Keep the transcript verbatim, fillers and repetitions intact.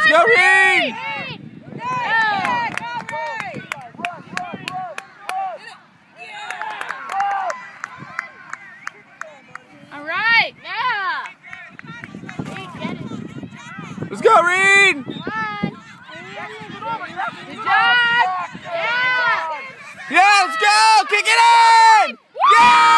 go, Reed! All right, yeah. Let's go, Reed! Come on. Good job. Yeah. Yeah, let's go! Kick it in! Yeah!